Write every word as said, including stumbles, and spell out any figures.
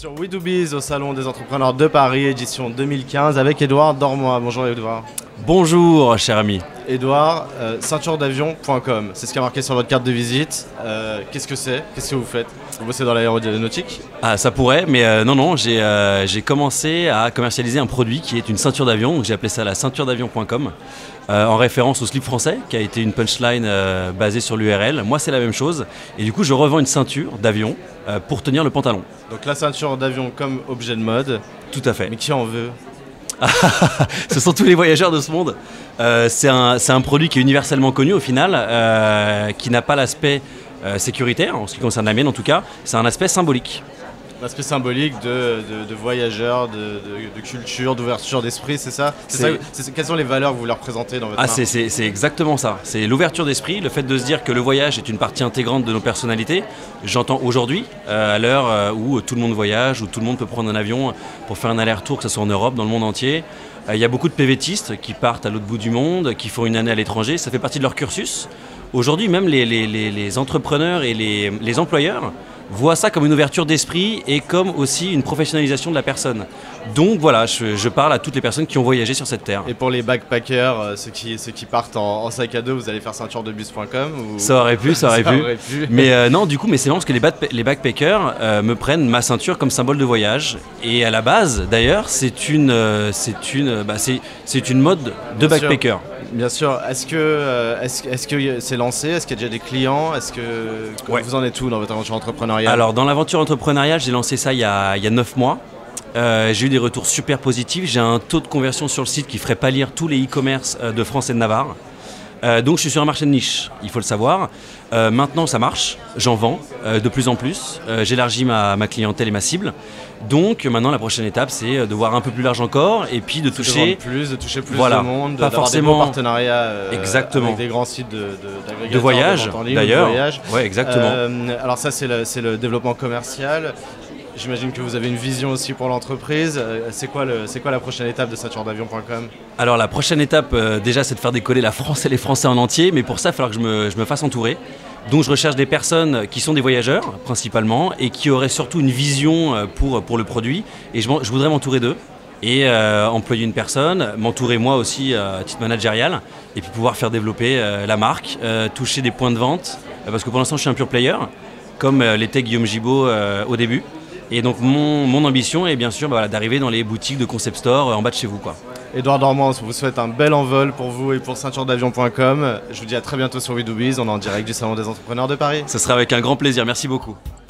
sur We Do Biz au Salon des Entrepreneurs de Paris, édition deux mille quinze, avec Édouard Dormois. Bonjour Édouard. Bonjour cher ami. Édouard, euh, ceinture d'avion point com, c'est ce qui a marqué sur votre carte de visite. Euh, Qu'est-ce que c'est? Qu'est-ce que vous faites? Vous bossez dans l'aéronautique? Ah ça pourrait, mais euh, non, non, j'ai euh, j'ai commencé à commercialiser un produit qui est une ceinture d'avion, donc j'ai appelé ça la ceinture d'avion point com, euh, en référence au slip français, qui a été une punchline euh, basée sur l'U R L. Moi c'est la même chose, et du coup je revends une ceinture d'avion euh, pour tenir le pantalon. Donc la ceinture d'avion comme objet de mode. Tout à fait. Mais qui en veut? Ce sont tous les voyageurs de ce monde. Euh, c'est un, c'est un produit qui est universellement connu au final, euh, qui n'a pas l'aspect euh, sécuritaire, en ce qui concerne la mienne en tout cas, c'est un aspect symbolique. L'aspect symbolique de, de, de voyageurs, de, de, de culture, d'ouverture d'esprit, c'est ça, c'est ça Quelles sont les valeurs que vous leur présentez dans votre Ah, marque? c'est, c'est, c'est exactement ça. C'est l'ouverture d'esprit, le fait de se dire que le voyage est une partie intégrante de nos personnalités. J'entends aujourd'hui, euh, à l'heure euh, où tout le monde voyage, où tout le monde peut prendre un avion pour faire un aller-retour, que ce soit en Europe, dans le monde entier. Il euh, y a beaucoup de P V Tistes qui partent à l'autre bout du monde, qui font une année à l'étranger, ça fait partie de leur cursus. Aujourd'hui, même les, les, les, les entrepreneurs et les, les employeurs voient ça comme une ouverture d'esprit et comme aussi une professionnalisation de la personne. Donc voilà, je, je parle à toutes les personnes qui ont voyagé sur cette terre. Et pour les backpackers, euh, ceux, qui, ceux qui partent en, en sac à dos, vous allez faire ceinture de bus point com ou... Ça aurait pu, ça aurait, ça pu. aurait pu. Mais euh, non, du coup, mais c'est marrant parce que les, les backpackers euh, me prennent ma ceinture comme symbole de voyage. Et à la base, d'ailleurs, c'est une, euh, c'est une, bah, c'est, c'est une mode de Bien backpacker. Sûr. Bien sûr. Est-ce que, euh, est-ce, est-ce que c'est lancé? Est-ce qu'il y a déjà des clients? Est-ce que ouais. Vous en êtes où dans votre aventure entrepreneuriale? Alors, dans l'aventure entrepreneuriale, j'ai lancé ça il y a, il y a neuf mois. Euh, j'ai eu des retours super positifs. J'ai un taux de conversion sur le site qui ferait pâlir tous les e-commerce de France et de Navarre. Euh, donc je suis sur un marché de niche, il faut le savoir. Euh, maintenant ça marche, j'en vends euh, de plus en plus, euh, j'élargis ma, ma clientèle et ma cible. Donc maintenant la prochaine étape c'est de voir un peu plus large encore et puis de toucher de plus, de toucher plus voilà, de monde, pas forcément des beaux partenariats euh, exactement. avec des grands sites de, de, de voyage d'ailleurs. Ouais, exactement. Euh, alors ça c'est le, c'est le développement commercial. J'imagine que vous avez une vision aussi pour l'entreprise. C'est quoi, le, c'est quoi la prochaine étape de ceinture d'avion point com? Alors la prochaine étape, euh, déjà, c'est de faire décoller la France et les Français en entier. Mais pour ça, il va falloir que je me, je me fasse entourer. Donc je recherche des personnes qui sont des voyageurs, principalement, et qui auraient surtout une vision pour, pour le produit. Et je, je voudrais m'entourer d'eux. Et euh, employer une personne, m'entourer moi aussi euh, à titre managérial, et puis pouvoir faire développer euh, la marque, euh, toucher des points de vente. Euh, parce que pour l'instant, je suis un pure player, comme euh, l'était Guillaume Gibaud euh, au début. Et donc mon, mon ambition est bien sûr bah, voilà, d'arriver dans les boutiques de concept store euh, en bas de chez vous, quoi. Édouard Dormois, on vous souhaite un bel envol pour vous et pour ceinture d'avion point com. Je vous dis à très bientôt sur We Do Biz, on est en direct du Salon des Entrepreneurs de Paris. Ce sera avec un grand plaisir, merci beaucoup.